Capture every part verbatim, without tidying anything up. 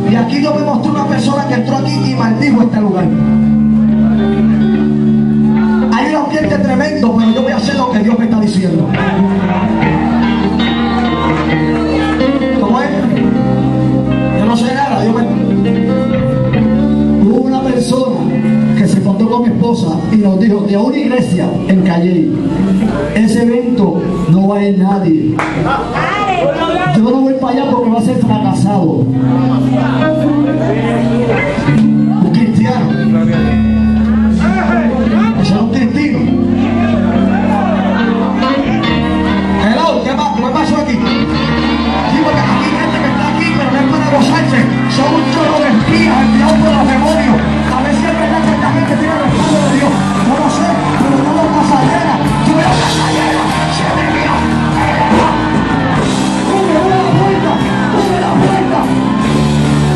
Y aquí Dios me mostró una persona que entró aquí y maldijo este lugar. Hay un ambiente tremendo, pero yo voy a hacer lo que Dios me está diciendo. ¿Cómo es? Yo no sé nada, Dios me... Hubo una persona que se contó con mi esposa y nos dijo de una iglesia en Calle, ese evento no va a ir nadie. Yo no voy para allá porque va a ser fracasado. Un cristiano. Ese es un cristino. Hello, ¿qué pa- ¿qué pasó aquí? Sí, porque aquí hay gente que está aquí, pero no es para gozarse. Son un chorro de espías enviados por los demonios. A ver si es verdad que esta gente tiene el respaldo de Dios. No lo sé, pero no lo casa llena. Yo veo casa llena. Se me vio. ¡Abre la puerta! ¡Abre la puerta!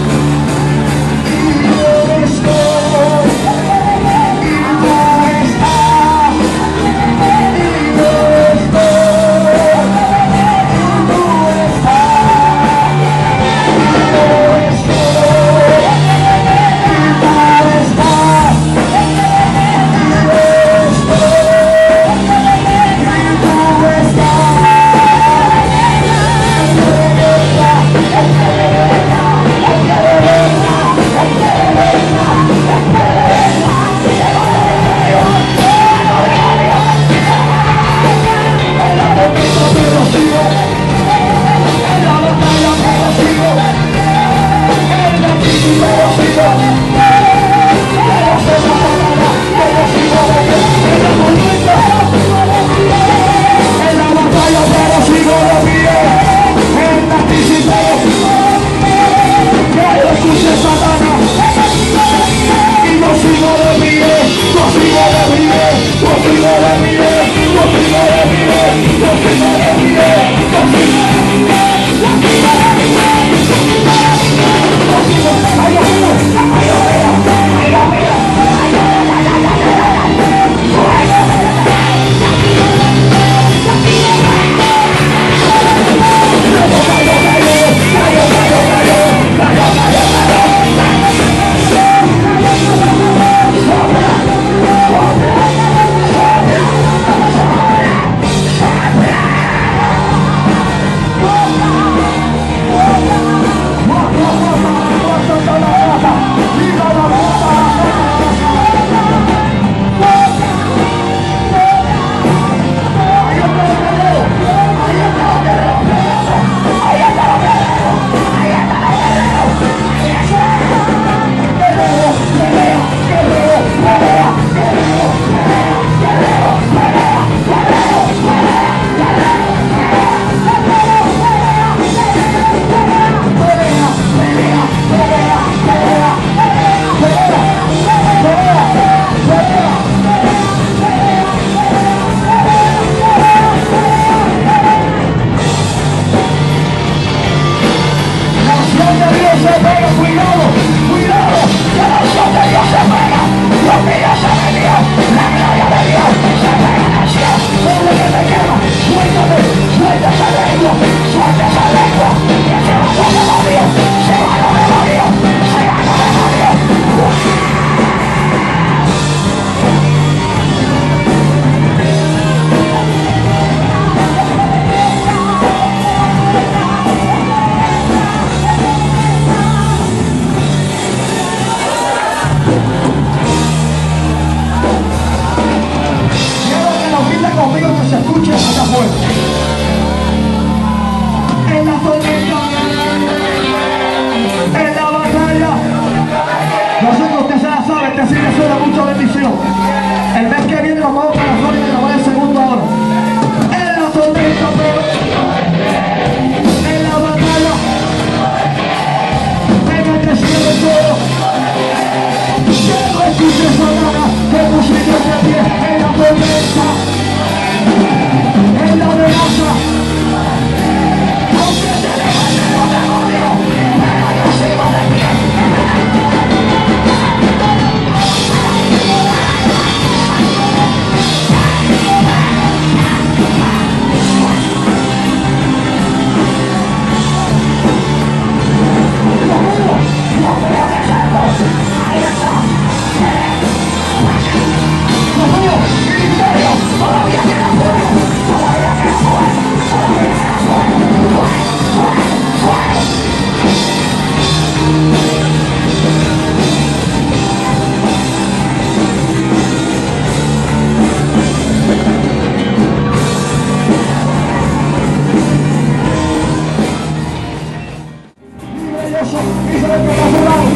Díselo al que está a su lado.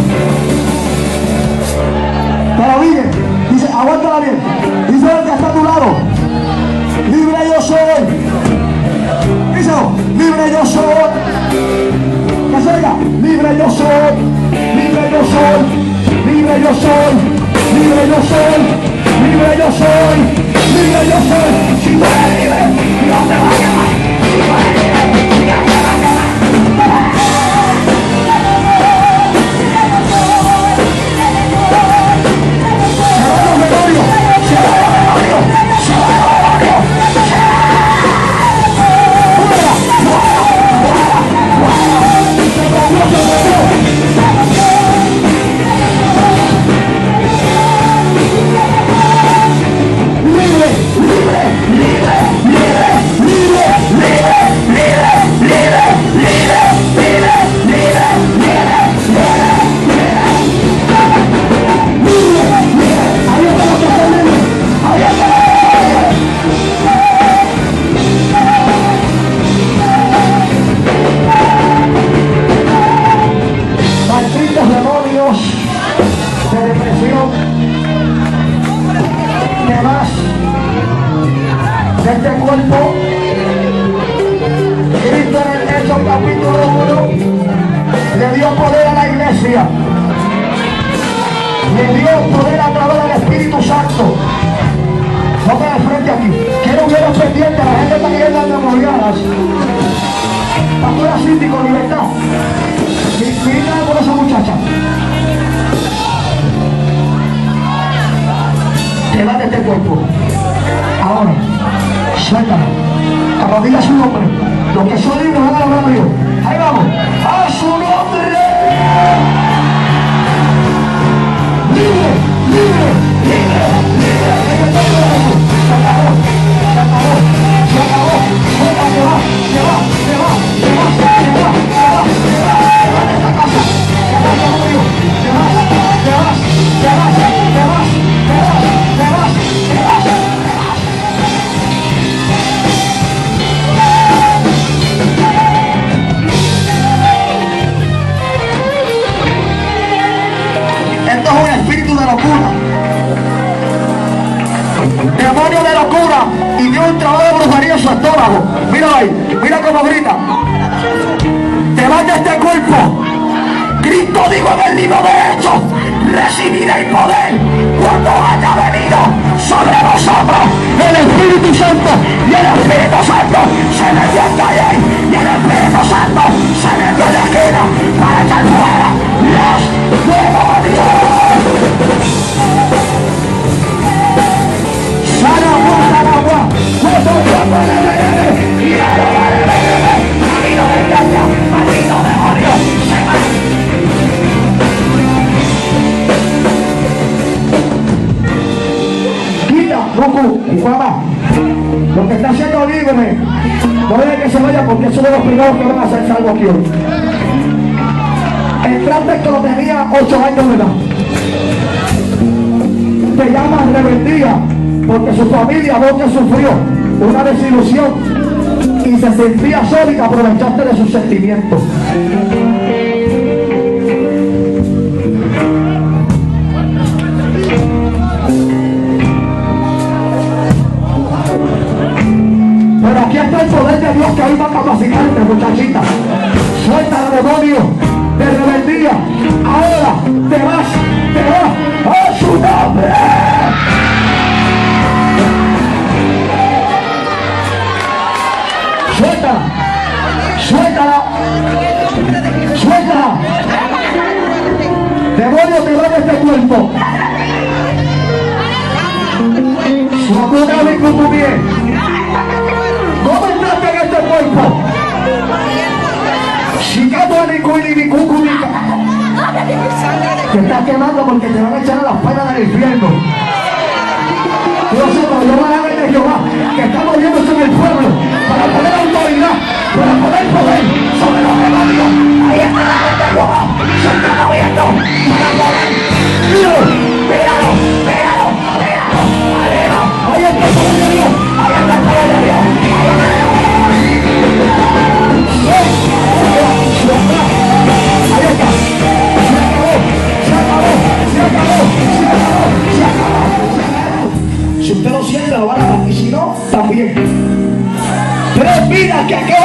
Pero dile, dice, aguántala bien. Díselo al que está a tu lado. Libre yo soy. Díselo, libre yo soy. Que se diga, libre yo soy. Libre yo soy. Libre yo soy. Libre yo soy. Libre yo soy. Libre yo soy. Si tú eres libre, Dios te va a quemar. Si tú eres libre, Dios te va a quemar. Arrodilla su nombre. Los que son libres van a hablar de Dios. Ahí vamos. A su nombre. Libre, libre, libre, libre. Se acabó, se acabó, se acabó. Fuera, se va, se va, se va, se va, se va, se va, se va, se va de esta casa. Se va conmigo. Se va, se va, se va, se va, se va, se va, se va, se va. Esto es un espíritu de locura, demonio de locura, y dio un trabajo de brujería en su estómago. Mira ahí, mira cómo grita. Te vas de este cuerpo. Cristo dijo en el libro de Hechos: recibiréis poder cuando haya venido sobre vosotros el Espíritu Santo. Y el Espíritu Santo se metió en calle, y el Espíritu Santo se metió en la esquina para echar fuera los demonios. Sana agua, sana agua, vosotros podéis y a lo marido de gracia, marido de demonio, se va. Quita, Goku, y mamá, lo que está haciendo libre, no deje que se vaya, porque eso es de los primeros que van a hacer salvo aquí hoy. Entraste que lo tenía ocho años de edad. Te llamas rebeldía, porque su familia vos que sufrió una desilusión y se sentía sola, y aprovechaste de sus sentimientos. Pero aquí está el poder de Dios que hoy va a capacitarte, muchachita. Suelta el demonio de rebeldía. Ahora te vas, te vas a su nombre. Suéltala, suéltala, suéltala. Demonio, te va de este cuerpo. Suacuna mi cucumie. ¿Cómo entraste en este cuerpo? Chicato a Nicuini, ni cucumica. Te estás quemando porque te van a echar a las pailas del infierno. Dios sepa, yo voy a ver de Jehová que está moviéndose en el pueblo para poner autoridad, para poner poder sobre los demonios. Ahí está la gente de Jehová, se está moviendo para poder. Míralo, míralo, míralo, míralo, míralo. Ahí está el poder de Dios, ahí está el poder de Dios. Ahí está. días que acaba